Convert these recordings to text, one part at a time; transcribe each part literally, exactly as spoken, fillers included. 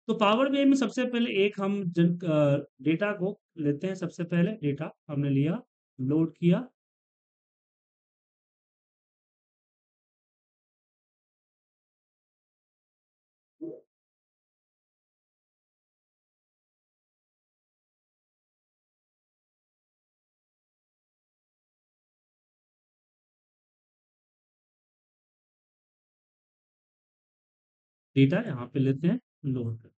तो power BI में सबसे पहले एक हम जन डेटा को लेते हैं। सबसे पहले डेटा हमने लिया, लोड किया, डेटा यहाँ पे लेते हैं, लोड करते हैं।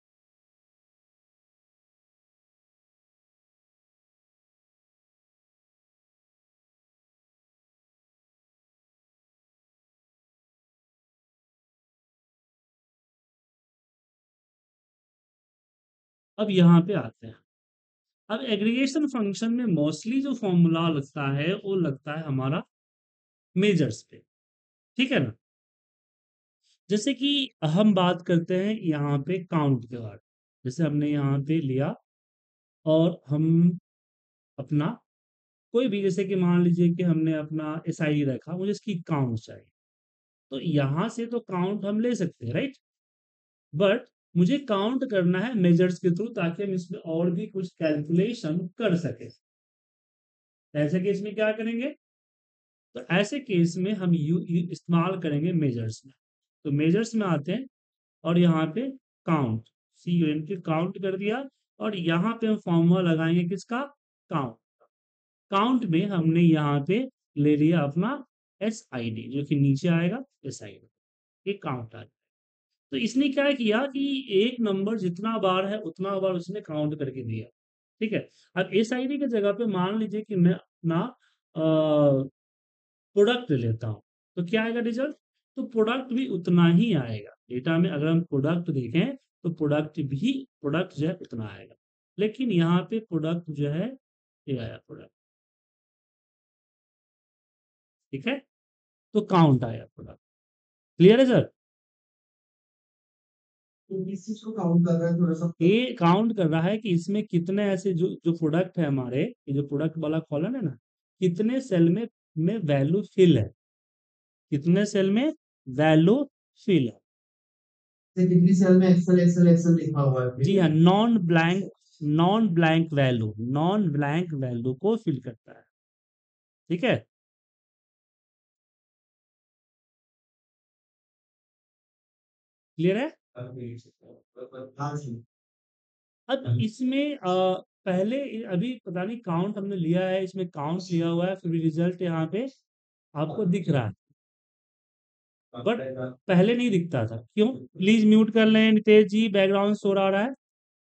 अब यहाँ पे आते हैं। अब एग्रीगेशन फंक्शन में मोस्टली जो फॉर्मूला लगता है वो लगता है हमारा मेजर्स पे, ठीक है ना। जैसे कि हम बात करते हैं यहाँ पे काउंट के बारे में। जैसे हमने यहाँ पे लिया और हम अपना कोई भी, जैसे कि मान लीजिए कि हमने अपना एसआई रखा, मुझे इसकी काउंट चाहिए, तो यहाँ से तो काउंट हम ले सकते हैं, राइट। बट मुझे काउंट करना है मेजर्स के थ्रू, ताकि हम इसमें और भी कुछ कैलकुलेशन कर सके। ऐसे केस में क्या करेंगे, तो ऐसे केस में हम यू यू इस्तेमाल करेंगे मेजर्स में। तो मेजर्स में आते हैं और यहाँ पे काउंट, सी यू एन की काउंट कर दिया, और यहाँ पे हम फॉर्मूला लगाएंगे किसका, काउंट। काउंट में हमने यहाँ पे ले लिया अपना एस आई डी, जो कि नीचे आएगा एस आई डी, एक काउंट आ गया। तो इसने क्या किया कि एक नंबर जितना बार है उतना बार उसने काउंट करके दिया, ठीक है। अब एस आई डी की जगह पे मान लीजिए कि मैं अपना प्रोडक्ट लेता हूँ, तो क्या आएगा रिजल्ट, तो प्रोडक्ट भी उतना ही आएगा। डेटा में अगर हम प्रोडक्ट देखें तो प्रोडक्ट भी प्रोडक्ट जो है उतना आएगा, लेकिन यहाँ पे प्रोडक्ट जो है ये आया प्रोडक्ट, ठीक है। तो काउंट आया प्रोडक्ट। क्लियर है सर। तो किस चीज को काउंट कर रहा है थोड़ा सा? ये काउंट कर रहा है कि इसमें कितने ऐसे जो जो प्रोडक्ट है हमारे, ये जो प्रोडक्ट वाला कॉलम है ना, कितने सेल में में वैल्यू फिल है, कितने सेल में वैल्यू फिल है। जैसे कितनी सेल में एक्सेल एक्सेल एक्सेल लिखा हुआ है, ठीक जी हाँ, है। Non blank, non blank value, non blank value को फिल करता है, ठीक है। क्लियर है। हाँ जी। अब इसमें अ, पहले अभी पता नहीं काउंट हमने लिया है, इसमें काउंट लिया हुआ है, फिर भी रिजल्ट यहाँ पे आपको दिख रहा है, बट पहले नहीं दिखता था। क्यों, प्लीज म्यूट कर लें नितेश जी, बैकग्राउंड शोर आ रहा है।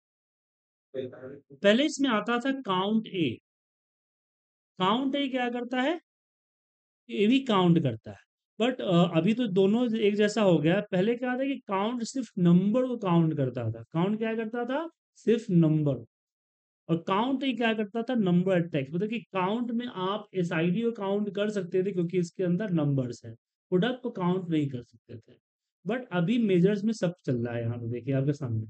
पहले इसमें आता था काउंट ए। काउंट ए क्या करता है, ये भी काउंट करता है, बट अभी तो दोनों एक जैसा हो गया। पहले क्या था कि काउंट सिर्फ नंबर को काउंट करता था, काउंट क्या करता था, सिर्फ नंबर। और काउंट ही क्या करता था, नंबर अटैक, मतलब कि काउंट में आप एस आई डी को काउंट कर सकते थे क्योंकि इसके अंदर नंबर्स है, प्रोडक्ट को काउंट नहीं कर सकते थे। बट अभी मेजर्स में सब चल रहा है, यहाँ पे देखिए आपके सामने।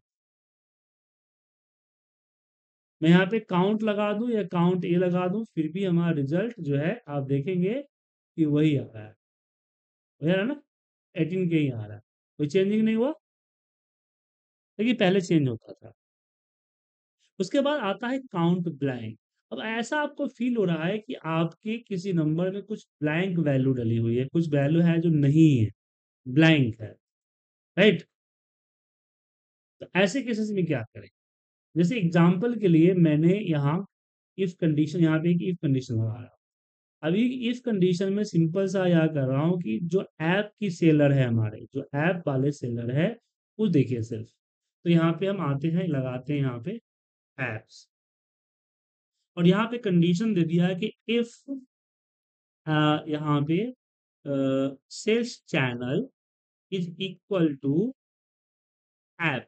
मैं यहाँ पे काउंट लगा दूं या काउंट ए लगा दूं, फिर भी हमारा रिजल्ट जो है आप देखेंगे कि वही आ रहा है, वही आ रहा है ना, एटीन के ही आ रहा है, कोई चेंजिंग नहीं हुआ, लेकिन पहले चेंज होता था। उसके बाद आता है काउंट ब्लैंक। अब ऐसा आपको फील हो रहा है कि आपके किसी नंबर में कुछ ब्लैंक वैल्यू डली हुई है, कुछ वैल्यू है जो नहीं है, ब्लैंक है, राइट। तो ऐसे केसेस में क्या करें, जैसे एग्जांपल के लिए मैंने यहाँ इफ कंडीशन, यहाँ पे एक इफ कंडीशन लगा रहा हूँ। अभी इफ कंडीशन में सिंपल सा यह कर रहा हूँ कि जो ऐप की सेलर है, हमारे जो ऐप वाले सेलर है, वो देखिए सिर्फ। तो यहाँ पे हम आते हैं, लगाते हैं यहाँ पे एप्स, और यहाँ पे कंडीशन दे दिया है कि इफ यहाँ पे sales channel is equal to app,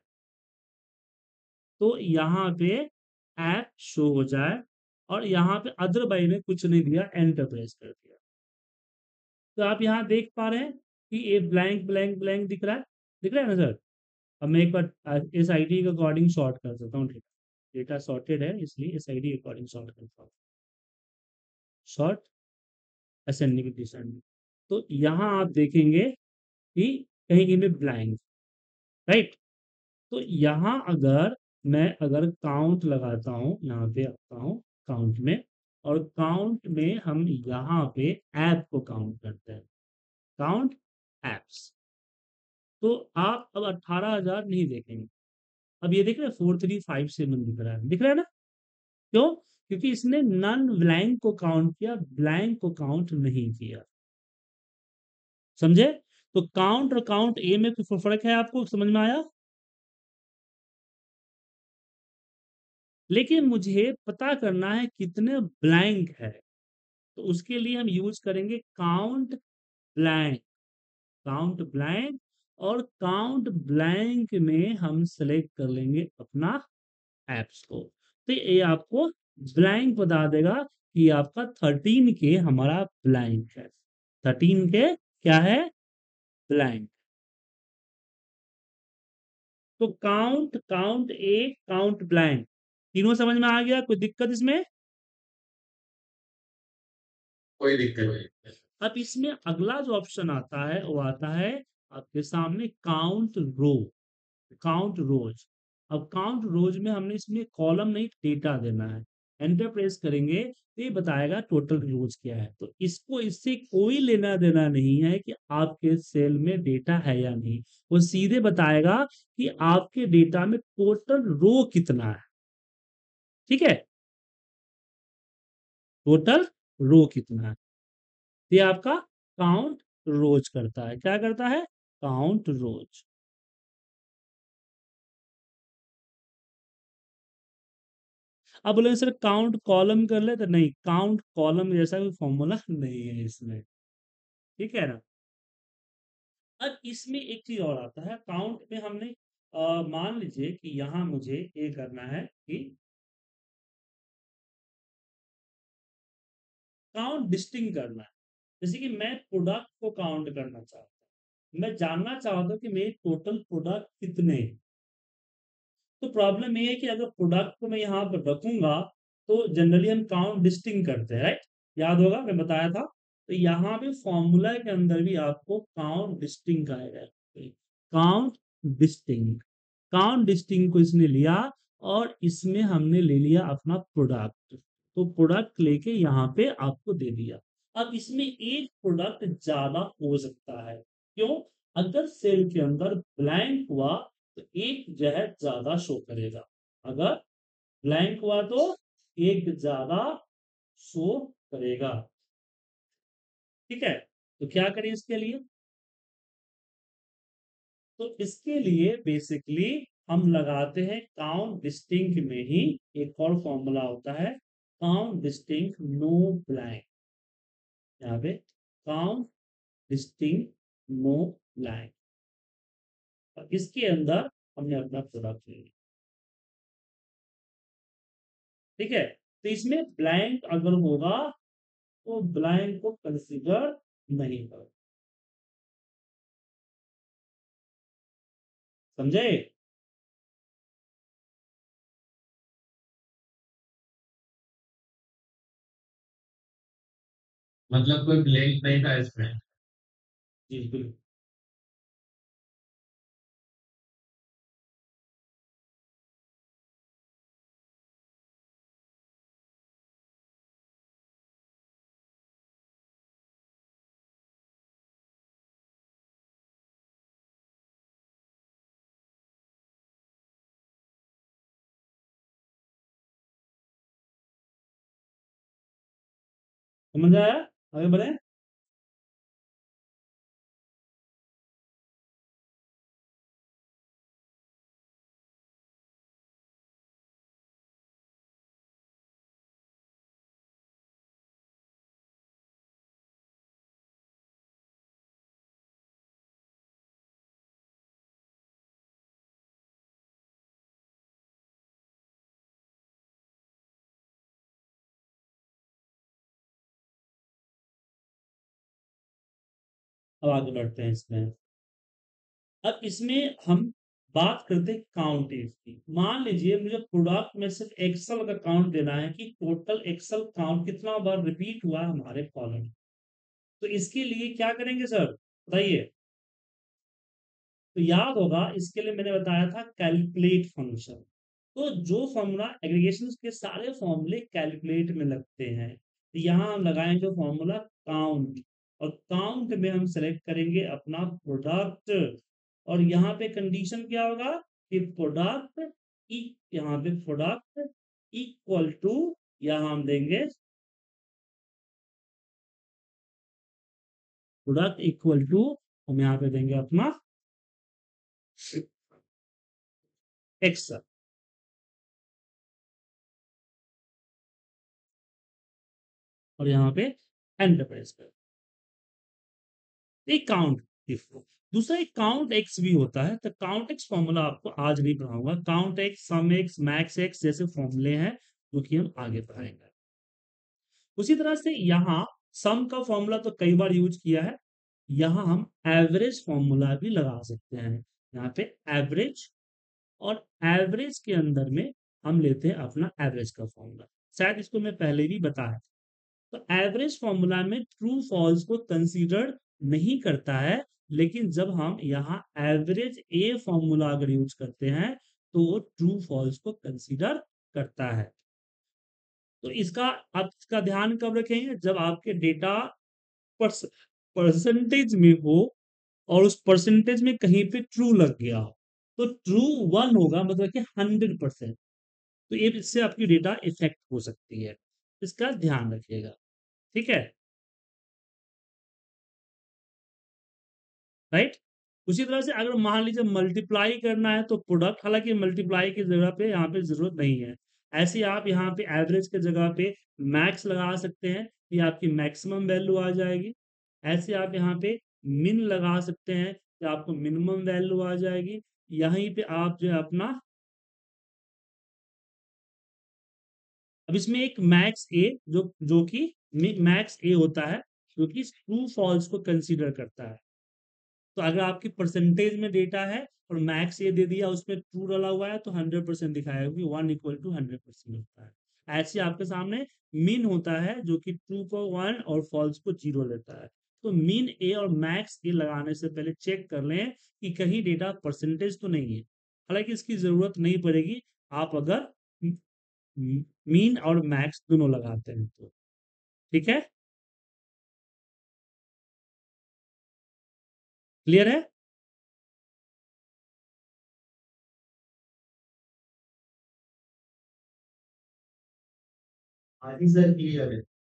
तो यहाँ पे ऐप शो हो जाए, और यहाँ पे अदर बाई ने कुछ नहीं दिया, एंटर प्रेस कर दिया। तो आप यहाँ देख पा रहे हैं कि ये ब्लैंक ब्लैंक ब्लैंक दिख रहा है, दिख रहा है ना सर। अब मैं एक बार इस आईडी के अकॉर्डिंग शॉर्ट कर देता हूँ, ठीक है, डेटा सॉर्टेड है इसलिए इस आईडी के अकॉर्डिंग शॉर्ट करता हूँ, शॉर्ट असेंडिंग डिसेंडिंग। तो यहाँ आप देखेंगे कि कहीं कहीं पे ब्लैंक, राइट। तो यहाँ अगर मैं अगर काउंट लगाता हूँ, यहाँ पे आता हूँ काउंट में, और काउंट में हम यहाँ पे ऐप को काउंट करते हैं, काउंट एप्स, तो आप अब अठारह हजार नहीं देखेंगे। अब ये देख रहे हैं फोर थ्री फाइव सेवन दिख रहा है, दिख रहा है ना? क्यों? क्योंकि इसने नन ब्लैंक को काउंट किया, ब्लैंक को काउंट नहीं किया। समझे? तो काउंट और काउंट ए में कुछ फर्क है, आपको समझ में आया? लेकिन मुझे पता करना है कितने ब्लैंक है, तो उसके लिए हम यूज करेंगे काउंट ब्लैंक, काउंट ब्लैंक, और काउंट ब्लैंक में हम सेलेक्ट कर लेंगे अपना एप्स को, तो ये आपको ब्लैंक बता देगा कि आपका थर्टीन के हमारा ब्लैंक है, थर्टीन के क्या है? ब्लैंक। तो count, count A, count blank, तीनों समझ में आ गया? कोई दिक्कत इसमें? कोई दिक्कत नहीं। अब इसमें अगला जो ऑप्शन आता है वो आता है आपके सामने काउंट रो, काउंट रोज। अब काउंट रोज में हमने इसमें कॉलम नहीं डेटा देना है, एंटर प्रेस करेंगे तो ये बताएगा टोटल रोज क्या है। तो इसको इससे कोई लेना देना नहीं है कि आपके सेल में डेटा है या नहीं, वो सीधे बताएगा कि आपके डेटा में टोटल रो कितना है। ठीक है, टोटल रो कितना है, ये आपका काउंट रोज करता है। क्या करता है? Count rows. अब बोले सर काउंट कॉलम कर ले, तो नहीं, काउंट कॉलम जैसा कोई फॉर्मूला नहीं है इसमें। ठीक है ना? अब इसमें एक चीज और आता है काउंट में, हमने अ, मान लीजिए कि यहां मुझे ये करना है कि काउंट डिस्टिंग करना है। जैसे कि मैं प्रोडक्ट को काउंट करना चाहता हूँ, मैं जानना चाहता हूँ कि मेरे टोटल प्रोडक्ट कितने हैं। तो प्रॉब्लम ये है कि अगर प्रोडक्ट को मैं यहाँ पर रखूंगा तो जनरली हम काउंट डिस्टिंग करते हैं, राइट? याद होगा मैं बताया था। तो यहाँ पे फॉर्मूला के अंदर भी आपको काउंट डिस्टिंग का है, काउंट डिस्टिंग, काउंट डिस्टिंग को इसने लिया, और इसमें हमने ले लिया अपना प्रोडक्ट, तो प्रोडक्ट लेके यहाँ पे आपको दे दिया। अब इसमें एक प्रोडक्ट ज्यादा हो सकता है, क्यों? अगर सेल के अंदर ब्लैंक हुआ तो एक जो है ज्यादा शो करेगा, अगर ब्लैंक हुआ तो एक ज्यादा शो करेगा। ठीक है, तो क्या करें इसके लिए? तो इसके लिए बेसिकली हम लगाते हैं काउंट डिस्टिंक्ट में ही एक और फॉर्मूला होता है, काउंट डिस्टिंक्ट नो ब्लैंक। यहाँ पे काउंट डिस्टिंक्ट नो ब्लैंक, और इसके अंदर हमने अपना प्रोडक्ट ले लिया। ठीक है, तो इसमें ब्लैंक अगर होगा तो ब्लैंक को कंसीडर नहीं करो। समझे? मतलब कोई ब्लैंक नहीं था इसमें। जी बिल्कुल। समझ आया? आगे बढ़े। अब आगे बढ़ते हैं इसमें। अब इसमें हम बात करते हैं काउंट इफ की। मान लीजिए मुझे प्रोडक्ट में सिर्फ एक्सेल का काउंट देना है कि टोटल एक्सेल काउंट कितना बार रिपीट हुआ है हमारे कॉलम। तो इसके लिए क्या करेंगे सर, बताइए? तो याद होगा इसके लिए मैंने बताया था कैलकुलेट फंक्शन। तो जो फॉर्मूला एग्रीगेशन के सारे फॉर्मूले कैलकुलेट में लगते हैं, तो यहाँ हम लगाएंगे फॉर्मूला काउंट, और काउंट में हम सेलेक्ट करेंगे अपना प्रोडक्ट, और यहाँ पे कंडीशन क्या होगा कि प्रोडक्ट, यहाँ पे प्रोडक्ट इक्वल टू, यहाँ हम देंगे प्रोडक्ट इक्वल टू, हम यहाँ पे देंगे अपना एक्स, और यहाँ पे एंटर प्रेस कर, एक काउंट इफ। दूसरा एक काउंट एक्स भी होता है, तो काउंट एक्स फॉर्मूला आपको आज नहीं पढ़ाऊंगा। Count X, sum X, max X जैसे फॉर्मूले हैं जो कि हम आगे पढ़ाएंगे। उसी तरह से यहाँ सम का फॉर्मूला तो कई बार यूज किया है, यहाँ हम एवरेज फॉर्मूला भी लगा सकते हैं। यहाँ पे एवरेज, और एवरेज के अंदर में हम लेते हैं अपना एवरेज का फॉर्मूला, शायद इसको मैं पहले भी बताया। तो एवरेज फॉर्मूला में ट्रू फॉल्स को कंसीडर नहीं करता है, लेकिन जब हम यहाँ एवरेज ए फॉर्मूला अगर यूज करते हैं तो वो ट्रू फॉल्स को कंसीडर करता है। तो इसका आप इसका ध्यान कब रखेंगे, जब आपके डेटा परसेंटेज में हो और उस परसेंटेज में कहीं पे ट्रू लग गया हो, तो ट्रू वन होगा मतलब कि हंड्रेड परसेंट, तो ये इससे आपकी डेटा इफेक्ट हो सकती है, इसका ध्यान रखिएगा। ठीक है, राइट। उसी तरह से अगर मान लीजिए मल्टीप्लाई करना है तो प्रोडक्ट, हालांकि मल्टीप्लाई की जगह पे यहाँ पे जरूरत नहीं है, ऐसे आप यहाँ पे एवरेज के जगह पे मैक्स लगा सकते हैं, ये आपकी मैक्सिमम वैल्यू आ जाएगी। ऐसे आप यहाँ पे मिन लगा सकते हैं, तो आपको मिनिमम वैल्यू आ जाएगी। यहीं पे आप जो है अपना, अब इसमें एक मैक्स ए, जो जो कि मैक्स ए होता है, जो कि ट्रू फॉल्स को कंसीडर करता है। तो अगर आपकी परसेंटेज में डेटा है और मैक्स ये दे दिया, उसमें ट्रू डाला हुआ है, तो हंड्रेड परसेंट दिखाएगा कि one equal to hundred percent होता है। ऐसे आपके सामने मीन होता है जो कि ट्रू को वन और फॉल्स को जीरो लेता है। तो मीन ए और मैक्स ए लगाने से पहले चेक कर लें कि कहीं डेटा परसेंटेज तो नहीं है, हालांकि इसकी जरूरत नहीं पड़ेगी आप अगर मीन और मैक्स दोनों लगाते हैं तो। ठीक है, क्लियर है। हाँ जी सर, क्लियर है।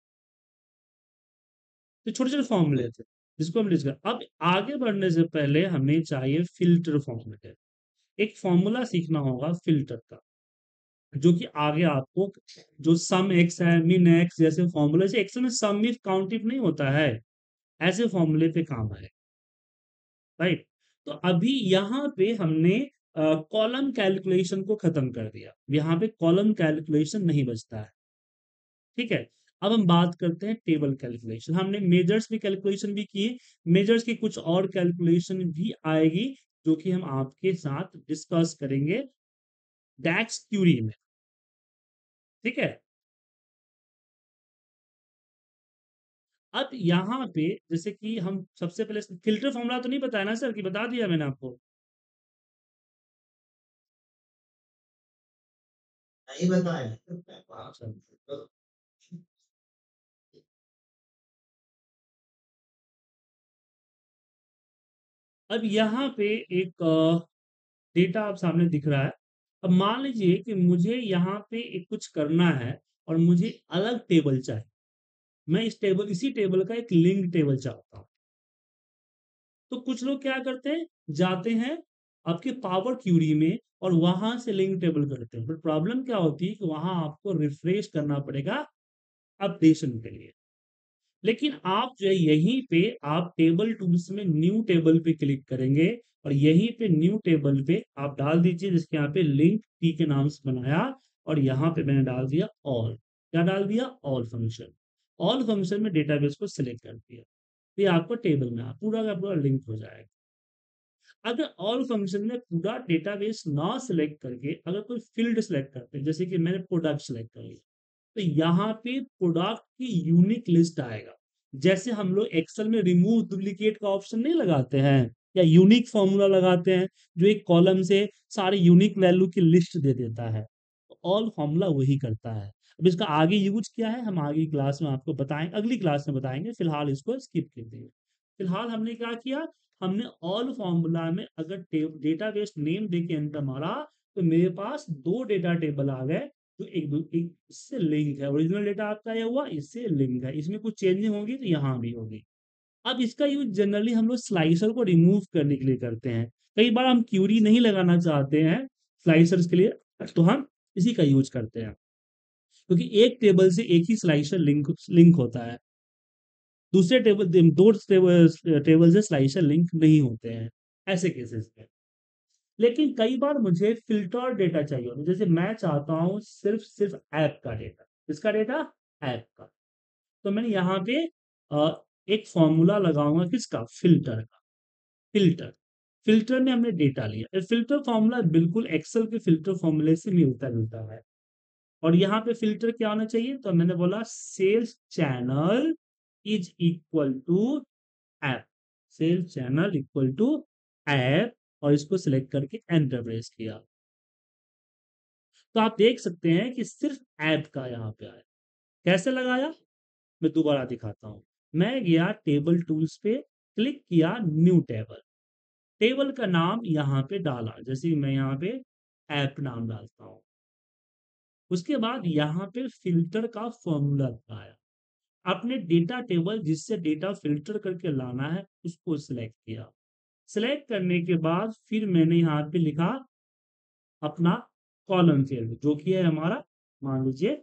तो छोटे छोटे फॉर्मूले थे जिसको हम डिस्कस, अब आगे बढ़ने से पहले हमें चाहिए फिल्टर फॉर्मूले। एक फॉर्मूला सीखना होगा फिल्टर का, जो कि आगे आपको, जो सम एक्स है, मिन एक्स जैसे फॉर्मूले से, एक्सेल में सम इफ काउंट इफ नहीं होता है, ऐसे फॉर्मूले पे काम आए, राइट। तो अभी यहाँ पे हमने कॉलम कैलकुलेशन को खत्म कर दिया, यहाँ पे कॉलम कैलकुलेशन नहीं बचता है। ठीक है, अब हम बात करते हैं टेबल कैलकुलेशन। हमने मेजर्स की कैलकुलेशन भी की, मेजर्स की कुछ और कैलकुलेशन भी आएगी जो कि हम आपके साथ डिस्कस करेंगे डैक्स क्यूरी में। ठीक है, अब यहाँ पे जैसे कि हम सबसे पहले फिल्टर फॉर्मूला तो नहीं बताया ना सर, कि बता दिया मैंने आपको। नहीं बताया। अच्छा, अब यहाँ पे एक डेटा आप सामने दिख रहा है। अब मान लीजिए कि मुझे यहाँ पे एक कुछ करना है और मुझे अलग टेबल चाहिए, मैं इस टेबल इसी टेबल का एक लिंक टेबल चाहता हूँ। तो कुछ लोग क्या करते हैं, जाते हैं आपके पावर क्यूरी में और वहां से लिंक टेबल करते हैं, बट प्रॉब्लम क्या होती है कि वहां आपको रिफ्रेश करना पड़ेगा अपडेशन के लिए। लेकिन आप जो है यहीं पे आप टेबल टूल्स में न्यू टेबल पे क्लिक करेंगे, और यहीं पे न्यू टेबल पे आप डाल दीजिए, जिसके यहाँ पे लिंक टी के नाम से बनाया, और यहाँ पे मैंने डाल दिया ऑल। क्या डाल दिया, ऑल फंक्शन। ऑल फंक्शन में डेटाबेस को सिलेक्ट कर दिया, ये आपको टेबल में पूरा का पूरा लिंक हो जाएगा। अगर ऑल फंक्शन में पूरा डेटाबेस ना सिलेक्ट करके अगर कोई फील्ड सिलेक्ट करते हैं, जैसे कि मैंने प्रोडक्ट सिलेक्ट कर लिया, तो यहाँ पे प्रोडक्ट की यूनिक लिस्ट आएगा। जैसे हम लोग एक्सेल में रिमूव डुप्लीकेट का ऑप्शन नहीं लगाते हैं, या यूनिक फॉर्मूला लगाते हैं जो एक कॉलम से सारे यूनिक वैल्यू की लिस्ट दे देता है। ऑल फॉर्मूला वही करता है। अब इसका आगे यूज क्या है हम आगे क्लास में आपको बताएंगे, अगली क्लास में बताएंगे, फिलहाल इसको स्किप कर देंगे। फिलहाल हमने क्या किया, हमने ऑल फॉर्मूला में अगर डेटाबेस नेम देके एंटर मारा तो मेरे पास दो डेटा टेबल आ गए जो एक, दू- एक इससे लिंक है। ओरिजिनल डेटा आपका ये हुआ, इससे लिंक है, इसमें कुछ चेंजिंग होगी तो यहाँ भी होगी। अब इसका यूज जनरली हम लोग स्लाइसर को रिमूव करने के लिए करते हैं। कई बार हम क्यूरी नहीं लगाना चाहते हैं स्लाइसर्स के लिए, तो हम इसी का यूज करते हैं, क्योंकि एक टेबल से एक ही स्लाइसर लिंक लिंक होता है, दूसरे टेबल दो टेबल टेबल से स्लाइसर लिंक नहीं होते हैं ऐसे केसेस में। लेकिन कई बार मुझे फिल्टर डेटा चाहिए होता है, जैसे मैं चाहता हूँ सिर्फ सिर्फ ऐप का डेटा। किसका डेटा? ऐप का। तो मैंने यहाँ पे अ, एक फॉर्मूला लगाऊंगा, किसका? फिल्टर का। फिल्टर फिल्टर में हमने डेटा लिया, फिल्टर फॉर्मूला बिल्कुल एक्सेल के फिल्टर फॉर्मूले से मिलता जुलता है। और यहाँ पे फिल्टर क्या होना चाहिए, तो मैंने बोला sales channel is equal to app. Sales channel equal to app, और इसको सिलेक्ट करके एंटर प्रेस किया। तो आप देख सकते हैं कि सिर्फ ऐप का यहाँ पे आया। कैसे लगाया, मैं दोबारा दिखाता हूं। मैं गया टेबल टूल्स पे, क्लिक किया न्यू टेबल, टेबल का नाम यहाँ पे डाला, जैसे मैं यहाँ पे ऐप नाम डालता हूँ। उसके बाद यहाँ पे फिल्टर का फॉर्मूला लगाया, अपने डेटा टेबल जिससे डेटा फिल्टर करके लाना है उसको सिलेक्ट किया। सिलेक्ट करने के बाद फिर मैंने यहाँ पे लिखा अपना कॉलम फील्ड जो कि है हमारा, मान लीजिए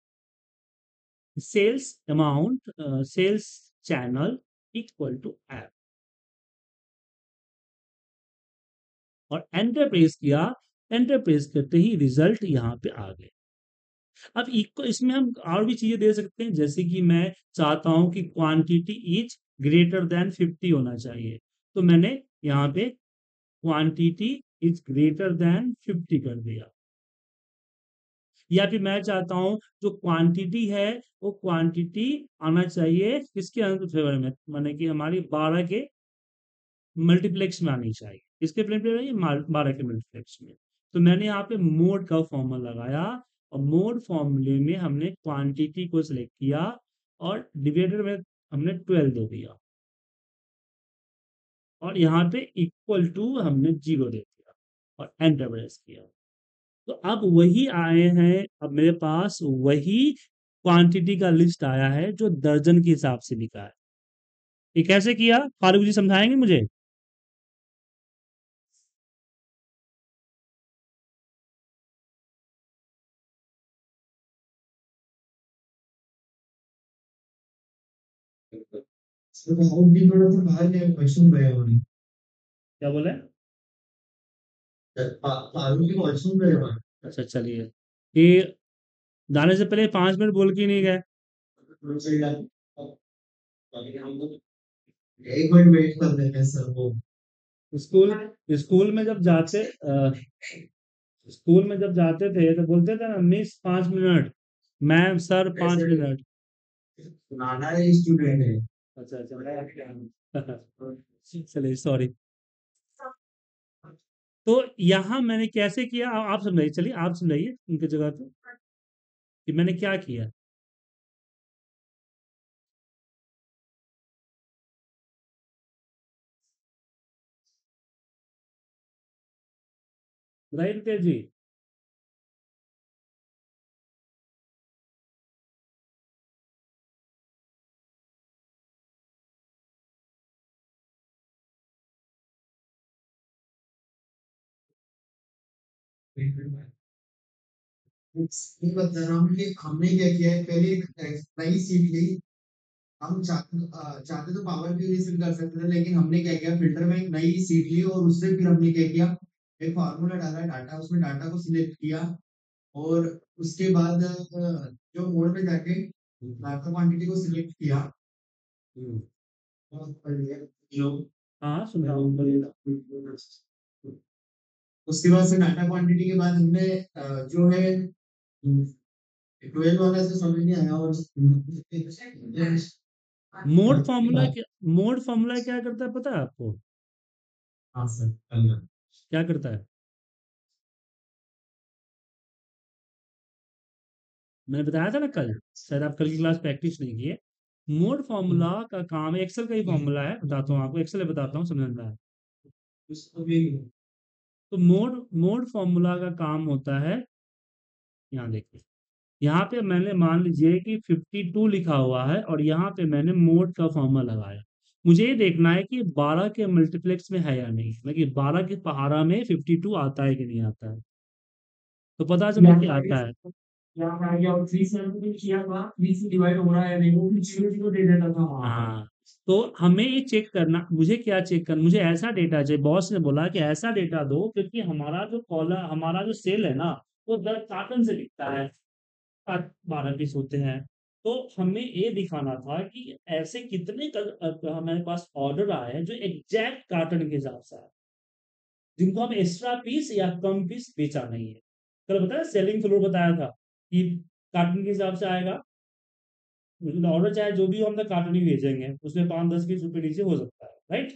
sales amount, sales channel equal to app, और एंटर प्रेस किया। एंटर प्रेस करते ही रिजल्ट यहाँ पे आ गए। अब इको इसमें हम और भी चीजें दे सकते हैं, जैसे कि मैं चाहता हूं कि quantity is greater than fifty होना चाहिए, तो मैंने यहाँ पे quantity is greater than fifty कर दिया। या फिर मैं चाहता हूं जो क्वांटिटी है वो क्वांटिटी आना चाहिए किसके फेवर में, माने कि हमारी बारह के मल्टीप्लेक्स में आनी चाहिए। किसके मल्टीप्लेक्स? बारह के मल्टीप्लेक्स में। तो मैंने यहाँ पे मोड का फॉर्मूला लगाया, और मोड फॉर्मूले में हमने क्वांटिटी को सिलेक्ट किया और डिवाइडर में हमने ट्वेल्व दे दिया, और यहाँ पे इक्वल टू हमने जीरो दे दिया और एंटर प्रेस किया। तो अब वही आए हैं, अब मेरे पास वही क्वांटिटी का लिस्ट आया है जो दर्जन के हिसाब से बिका है। ये कैसे किया, फारूक जी समझाएंगे मुझे? So how we थोड़ा सा बाहर गए क्वेश्चन गए हमारे क्या बोले? फारूक की क्वेश्चन गए हमारे अच्छा चलिए, कि जाने से पहले पांच मिनट बोल के ही नहीं गए। एक मिनट वेट कर लेते हैं सर वो स्कूल स्कूल में जब जाते अ, स्कूल में जब जाते थे तो बोलते थे ना, मिस पांच मिनट, मैम सर पांच मिनट। सुनाना है स्टूडेंट है अच्छा अच्छा चलिए सॉरी। तो यहाँ मैंने कैसे किया, आ- आप समझाइए, चलिए आप समझाइए उनकी जगह पे कि मैंने क्या किया। राइट तेज जी? ये बता रहा हूँ कि हमने क्या किया है पहले एक नई सीट ली हम चाहते अ, चाहते तो पावर क्यूरी से कर सकते थे लेकिन हमने क्या किया फिल्टर में एक नई सीट ली और उससे फिर हमने क्या किया एक फार्मूला डाला डाटा उसमें डाटा को सिलेक्ट किया और उसके बाद अ, जो मोड में जाके डाटा क्वांटिटी को सिलेक्ट किया हम्म, और पढ़ लिया लो हाँ सुन रहा हूँ, बोलिए। उसके बाद से डाटा क्वांटिटी के बाद हमने अ, जो है ट्वेल्व वाला से समझ नहीं आया और मोड फॉर्मूला क्या मोड फॉर्मूला क्या करता है पता है आपको? हाँ सर, कल क्या करता है? मैंने बताया था ना कल, शायद आप कल की क्लास प्रैक्टिस नहीं की है। मोड फॉर्मूला का काम एक्सेल का ही फॉर्मूला है, बताता हूँ आपको, एक्सेल में बताता हूँ, समझ में आया। उसको भी तो मोड मोड फॉर्मूला का काम होता है, यहाँ देखिए, यहाँ पे मैंने मान लीजिए कि बावन लिखा हुआ है और यहाँ पे मैंने मोड का फॉर्मूला लगाया। मुझे ये देखना है कि बारह के मल्टीप्लेक्स में है या नहीं, मतलब कि बारह के पहाड़ा में बावन आता है कि नहीं आता है। तो पता चला कि आता है। यहाँ पे आ गया और थ्री से हमने किया था, थ्री से डिवाइड हो रहा है नहीं, वो भी जीरो जीरो दे देता था वहाँ पर। हाँ, तो हमें ये चेक करना, मुझे क्या चेक करना, मुझे ऐसा डेटा चाहिए। बॉस ने बोला कि ऐसा डेटा दो, क्योंकि हमारा जो कॉलम, हमारा जो सेल है ना, वो दर कार्टन से दिखता है, आठ बारह पीस होते हैं। तो हमें ये दिखाना था कि ऐसे कितने कल- अ, हमारे पास ऑर्डर आए हैं जो एग्जैक्ट कार्टन के हिसाब से आए, जिनको हम एक्स्ट्रा पीस या कम पीस बेचा नहीं है। कल बताया सेलिंग फ्लोर बताया था कि कार्टन के हिसाब से आएगा, ऑर्डर चाहे जो भी हो हम तो कार्टन ही भेजेंगे, उसमें पाँच दस बीस रुपए नीचे हो सकता है, राइट।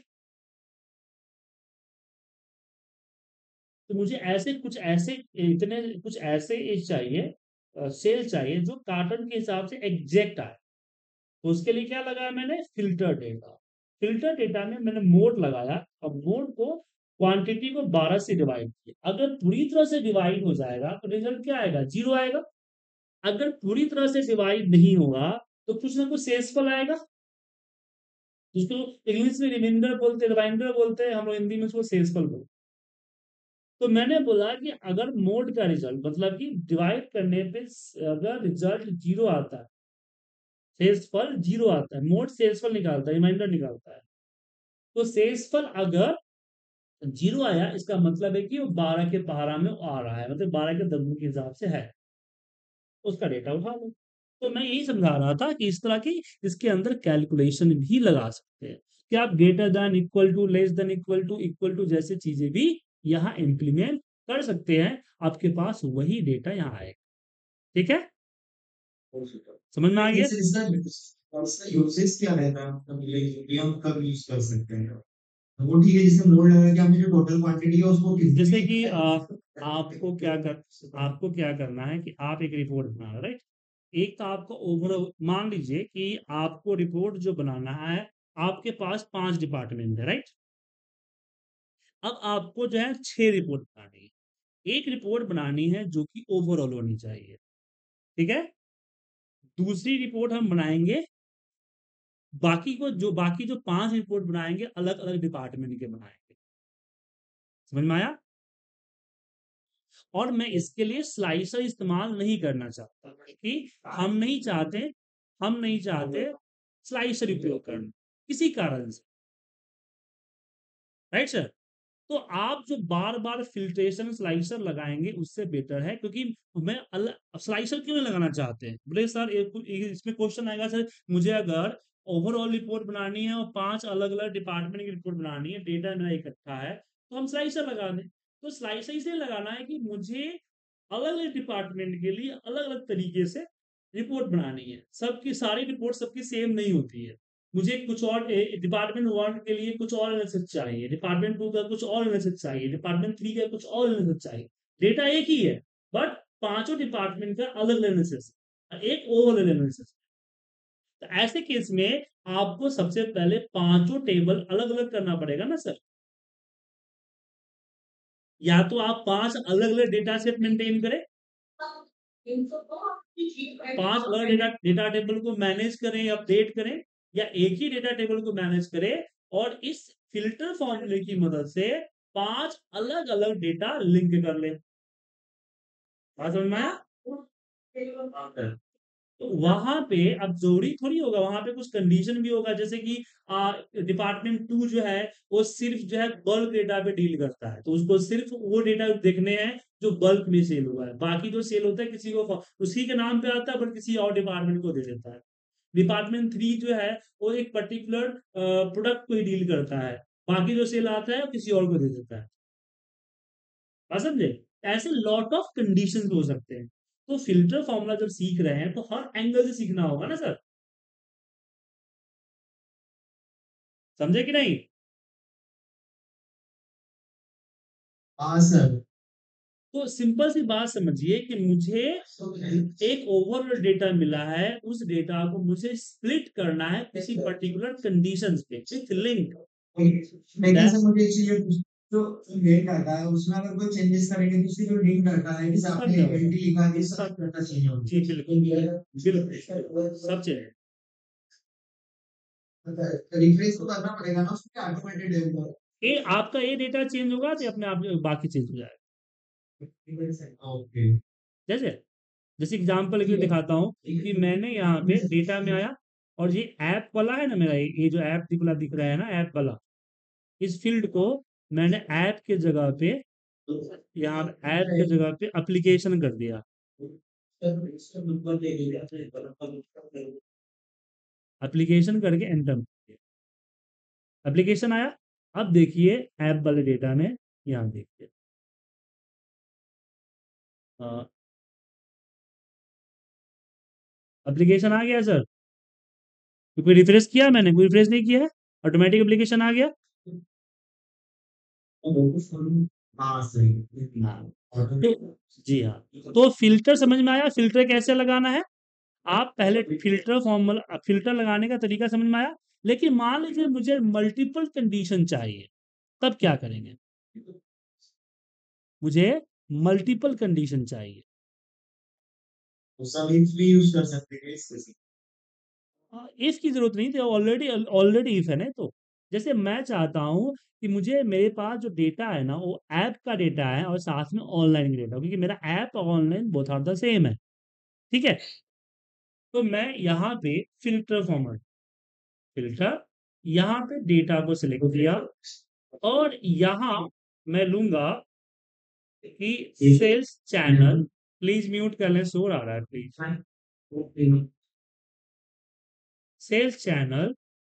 तो मुझे ऐसे कुछ ऐसे इतने कुछ ऐसे एज चाहिए, सेल चाहिए जो कार्टन के हिसाब से एग्जैक्ट आए। तो उसके लिए क्या लगाया मैंने, फिल्टर डेटा। फिल्टर डेटा में मैंने मोड लगाया और मोड को क्वांटिटी को बारह से डिवाइड किया। अगर पूरी तरह से डिवाइड हो जाएगा तो रिजल्ट क्या आएगा, जीरो आएगा। अगर पूरी तरह से डिवाइड नहीं होगा तो कुछ ना कुछ शेषफल आएगा, जिसको इंग्लिश में रिमाइंडर बोलते हैं, रिमाइंडर बोलते हैं, हम लोग हिंदी में उसको शेषफल बोलते हैं। तो मैंने बोला कि अगर मोड का रिजल्ट, मतलब कि डिवाइड करने पे अगर रिजल्ट जीरो आता है, शेषफल जीरो आता है, मोड शेषफल निकालता है, रिमाइंडर निकालता है। तो शेषफल अगर जीरो आया, इसका मतलब है कि वो बारह के पहाड़ा में आ रहा है, मतलब बारह के दर्जन के हिसाब से है, उसका डेटा उठा लो। तो मैं यही समझा रहा था कि इस तरह की इसके अंदर कैलकुलेशन भी लगा सकते हैं कि आप greater than, equal to, less than, equal to, equal to जैसे चीजें भी यहाँ इंप्लीमेंट कर सकते हैं। आपके पास वही डेटा यहाँ आएगा। ठीक है, समझ में आ गया। इससे इसका और इसका यूसेज क्या रहता है, मतलब ये ये हम कब यूज कर सकते हैं? वो ठीक है, जिसमें मोड लगा कि हमने जो टोटल क्वांटिटी है उसको किसी जैसे भी कि आ, आपको क्या कर आपको क्या करना है कि आप एक रिपोर्ट बना रहे, राइट। एक तो आपको ओवरऑल मान लीजिए कि आपको रिपोर्ट जो बनाना है, आपके पास पांच डिपार्टमेंट है, राइट। अब आपको जो है छह रिपोर्ट बनानी है। एक रिपोर्ट बनानी है जो कि ओवरऑल होनी चाहिए, ठीक है। दूसरी रिपोर्ट हम बनाएंगे, बाकी को जो बाकी जो पांच रिपोर्ट बनाएंगे अलग अलग डिपार्टमेंट के बनाएंगे। समझ में आया। और मैं इसके लिए स्लाइसर इस्तेमाल नहीं करना चाहता, कि हम नहीं चाहते हम नहीं चाहते स्लाइसर उपयोग करना किसी कारण से, राइट सर। तो आप जो बार बार फिल्ट्रेशन स्लाइसर लगाएंगे उससे बेटर है, क्योंकि मैं अलग स्लाइसर क्यों नहीं लगाना चाहते हैं, बोले सर एक, एक इसमें क्वेश्चन आएगा सर, मुझे अगर ओवरऑल रिपोर्ट बनानी है और पांच अलग अलग डिपार्टमेंट की रिपोर्ट बनानी है, डेटा मेरा इकट्ठा है, तो हम स्लाइसर लगा दें। तो स्लाइसर इसलिए लगाना है कि मुझे अलग अलग डिपार्टमेंट के लिए अलग अलग तरीके से रिपोर्ट बनानी है। सबकी सारी रिपोर्ट सबकी सेम नहीं होती है। मुझे कुछ और डिपार्टमेंट वन के लिए कुछ और एनालिसिस चाहिए, डिपार्टमेंट टू का कुछ और एनालिसिस चाहिए, डिपार्टमेंट थ्री का कुछ और एनालिसिस चाहिए। डेटा एक ही है, बट पांचों डिपार्टमेंट का अलग एनालिसिस, एक ओवरऑल एनालिसिस। तो ऐसे केस में आपको सबसे पहले पांचों टेबल अलग अलग करना पड़ेगा ना सर। या तो आप पांच अलग अलग डेटा सेट मेंटेन करें, पांच अलग डेटा डेटा टेबल को मैनेज करें, अपडेट करें, या एक ही डेटा टेबल को मैनेज करें और इस फिल्टर फॉर्मूले की मदद से पांच अलग अलग डेटा लिंक कर ले। बात समझ में आया। तो वहां पे अब जरूरी थोड़ी होगा, वहां पे कुछ कंडीशन भी होगा, जैसे कि डिपार्टमेंट टू जो है वो सिर्फ जो है बल्क डेटा पे डील करता है, तो उसको सिर्फ वो डेटा देखने हैं जो बल्क में सेल हुआ है, बाकी जो सेल होता है किसी को उसी के नाम पे आता है, पर किसी और डिपार्टमेंट को दे देता है। डिपार्टमेंट थ्री जो है वो एक पर्टिकुलर प्रोडक्ट को ही डील करता है, बाकी जो सेल आता है किसी और को दे देता है। बात समझे। ऐसे लॉट ऑफ कंडीशन हो सकते हैं। तो फिल्टर फॉर्मूला जब सीख रहे हैं तो हर एंगल से सीखना होगा ना सर, समझे कि नहीं। हाँ सर। तो सिंपल सी बात समझिए कि मुझे एक ओवरऑल डेटा मिला है, उस डेटा को मुझे स्प्लिट करना है किसी पर्टिकुलर कंडीशंस पे विथ लिंक। लेकिन सर मुझे एक चीज ये पूछ- जो लिंक आता है उसमें अगर कोई चेंजेस करेंगे तो उसकी जो लिंक आता है जैसे सब आपने जाएगा, एंटी लिखा है सब सब करना चाहिए होगा। जी बिल्कुल बिल्कुल सब चलेगा। रिफ्रेश तो करना पड़ेगा ना उसमें ऑटोमेटेड है वो। ये आपका ये डेटा चेंज होगा तो अपने आप बाकी चेंज हो जाएगा। ओके। जैसे जैसे एग्जांपल के लिए दिखाता हूँ कि मैंने यहाँ पे डेटा में आया और ये ऐप वाला है ना मेरा, ये ये जो ऐप दिख दिख रहा है ना, ऐप वाला, इस फील्ड को मैंने ऐप के जगह पे, यहाँ ऐप के जगह पे एप्लीकेशन कर दिया। एप्लीकेशन करके एंटर, एप्लीकेशन आया। अब देखिए ऐप वाले डेटा में, यहाँ देखिए एप्लीकेशन आ गया सर। कोई रिफ्रेश किया मैंने? कोई रिफ्रेश नहीं किया है, ऑटोमेटिक एप्लीकेशन आ गया। हाँ सही। हाँ तो जी हाँ, तो फिल्टर समझ में आया, फिल्टर कैसे लगाना है। आप पहले फिल्टर फॉर्मूला, फिल्टर लगाने का तरीका समझ में आया। लेकिन मान लीजिए मुझे मल्टीपल कंडीशन चाहिए, तब क्या करेंगे? मुझे मल्टीपल कंडीशन चाहिए। तो सब इफ भी यूज कर सकते हैं इसके साथ। इफ की जरूरत नहीं थी, ऑलरेडी ऑलरेडी इफ है ना। तो जैसे मैं चाहता हूं कि मुझे, मेरे पास जो डेटा है ना वो ऐप का डेटा है और साथ में ऑनलाइन डेटा, क्योंकि मेरा ऐप और online both are the same है। ठीक है, तो मैं यहाँ पे फिल्टर फॉर्मेट, फिल्टर, यहाँ पे डेटा को सिलेक्ट किया और यहाँ मैं लूंगा कि सेल्स चैनल, प्लीज म्यूट कर लें, शोर आ रहा है please. Sales channel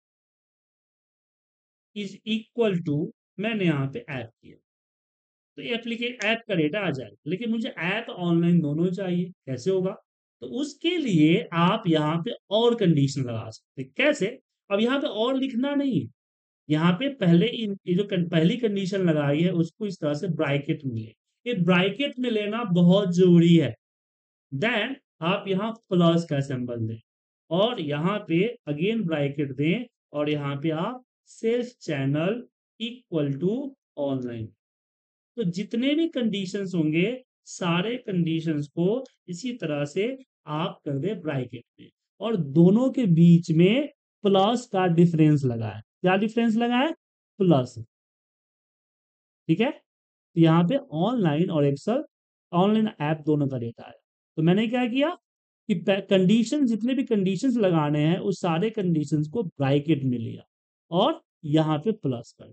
is equal to, मैंने यहाँ पे ऐप किया तो ये एप्लीकेशन ऐप का डेटा आ जाएगा। लेकिन मुझे ऐप ऑनलाइन दोनों चाहिए, कैसे होगा? तो उसके लिए आप यहाँ पे और कंडीशन लगा सकते हैं। कैसे? अब यहाँ पे और लिखना नहीं है, यहाँ पे पहले इन ये जो कन- पहली कंडीशन लगाई है उसको इस तरह से ब्रैकेट में ले, ये ब्रैकेट में लेना बहुत जरूरी है। देन आप यहाँ प्लस का सिंबल दें और यहाँ पे अगेन ब्रैकेट दें और यहाँ पे आप sales channel equal to online. तो जितने भी कंडीशंस होंगे सारे कंडीशंस को इसी तरह से आप कर दे ब्रैकेट में और दोनों के बीच में प्लस का डिफरेंस लगाए। क्या डिफरेंस लगाए? प्लस। ठीक है, तो यहाँ पे ऑनलाइन और एक्सेल, ऑनलाइन ऐप दोनों का डेटा है। तो मैंने क्या किया कि कंडीशन, जितने भी कंडीशंस लगाने हैं उस सारे कंडीशंस को ब्रैकेट में लिया और यहाँ पे प्लस कर।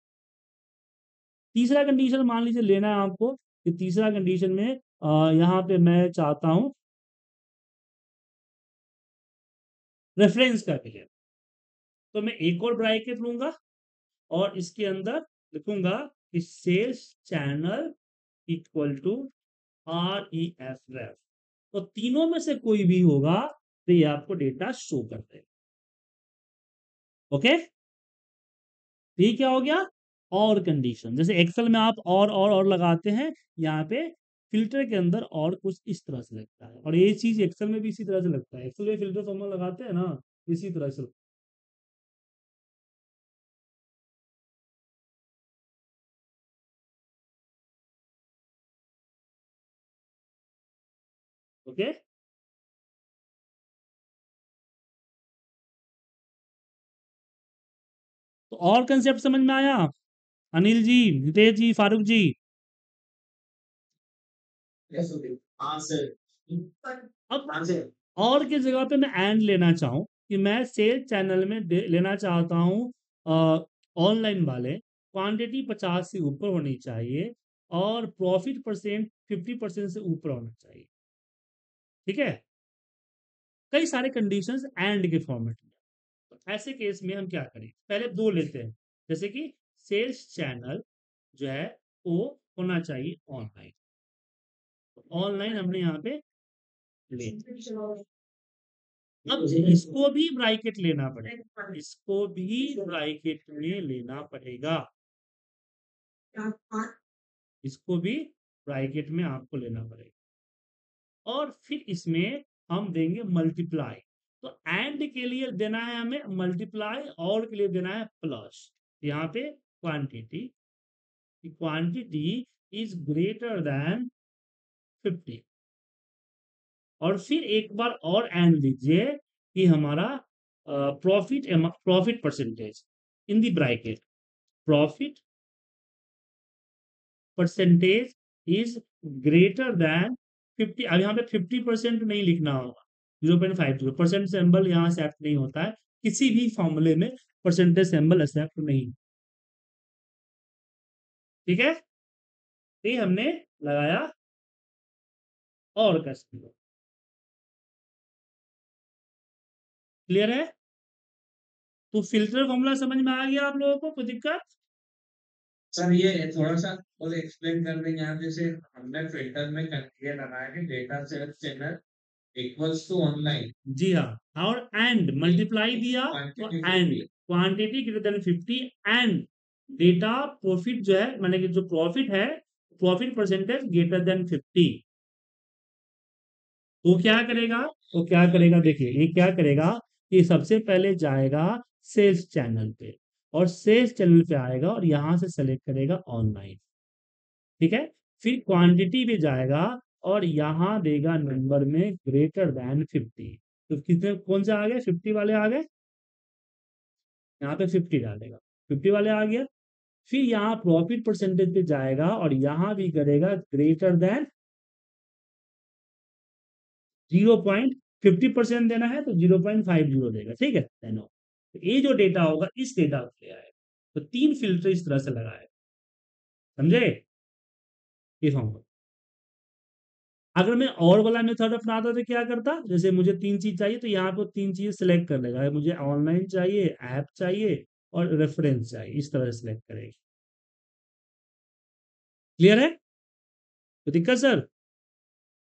तीसरा कंडीशन मान लीजिए लेना है आपको, कि तीसरा कंडीशन में आ, यहाँ पे मैं चाहता हूं रेफरेंस का क्लियर, तो मैं एक और ब्रैकेट लूंगा और इसके अंदर लिखूंगा कि sales channel equal to R E F ref. तो तीनों में से कोई भी होगा तो ये आपको डेटा शो कर देगा। ओके, तो ये क्या हो गया? और कंडीशन, जैसे एक्सेल में आप और और और लगाते हैं, यहाँ पे फिल्टर के अंदर और कुछ इस तरह से लगता है और ये चीज एक्सेल में भी इसी तरह से लगता है। एक्सेल में फिल्टर फॉर्मूला लगाते हैं ना, इसी तरह से। ओके, तो और कंसेप्ट समझ में आया? अनिल जी, नितेश जी, फारूक जी। हाँ सर। अब और की जगह पे मैं एंड लेना चाहूं कि मैं सेल चैनल में दे- लेना चाहता हूं ऑनलाइन वाले, क्वांटिटी पचास से ऊपर होनी चाहिए और प्रॉफिट परसेंट फिफ्टी परसेंट से ऊपर होना चाहिए। ठीक है, कई सारे कंडीशंस एंड के फॉर्मेट में। तो ऐसे केस में हम क्या करें, पहले दो लेते हैं। जैसे कि सेल्स चैनल जो है वो होना चाहिए ऑनलाइन, ऑनलाइन हमने यहाँ पे ले। अब इसको भी ब्रैकेट लेना पड़ेगा, इसको भी ब्रैकेट में लेना पड़ेगा। इसको भी ब्रैकेट में आपको लेना पड़ेगा और फिर इसमें हम देंगे मल्टीप्लाई। तो एंड के लिए देना है हमें मल्टीप्लाई, और के लिए देना है प्लस। यहाँ पे quantity quantity is greater than fifty, और फिर एक बार और एंड दीजिए कि हमारा profit profit percentage in the bracket, profit percentage is greater than fifty. अब यहाँ पे फिफ्टी परसेंट नहीं लिखना होगा, zero point five zero percent symbol यहाँ एक्सेप्ट नहीं होता है, किसी भी फॉर्मूले में परसेंटेज सिंबल एक्सेप्ट नहीं। ठीक है, ये हमने लगाया और का सिंबल। क्लियर है? तो फिल्टर फॉर्मूला समझ में आ गया आप लोगों को? कोई दिक्कत? सर ये थोड़ा सा और एक्सप्लेन कर देंगे आप, जैसे हमने फिल्टर में ये लगाया कि data set channel equals to online. जी हाँ, और एंड मल्टीप्लाई दिया तो and quantity greater than fifty and data profit जो है, माने कि जो प्रॉफिट है profit percentage greater than fifty. तो क्या करेगा, तो क्या करेगा देखिए, ये क्या करेगा कि सबसे पहले जाएगा सेल्स चैनल पे, और सेल्स चैनल पे आएगा और यहां से सेलेक्ट करेगा ऑनलाइन। ठीक है, फिर क्वांटिटी भी जाएगा और यहां देगा नंबर में ग्रेटर देन फिफ्टी। तो कितने कौन से आ गए, फिफ्टी वाले आ गए, यहाँ पे फिफ्टी डालेगा, फिफ्टी वाले आ गया। फिर यहाँ प्रॉफिट परसेंटेज पे जाएगा और यहां भी करेगा greater than zero point fifty percent देना है तो जीरो पॉइंट फाइव जीरो देगा। ठीक है, देनो तो ये जो डेटा होगा इस डेटा को ले आएगा। तो तीन फिल्टर इस तरह से लगाए, समझे? ये फॉर्मूला। अगर मैं और वाला मेथड अपनाता तो क्या करता, जैसे मुझे तीन चीज चाहिए तो यहाँ पे तीन चीज सिलेक्ट कर लेगा, मुझे ऑनलाइन चाहिए, ऐप चाहिए और रेफरेंस चाहिए, इस तरह से सिलेक्ट करेगा। क्लियर है? तो दिक्कत सर?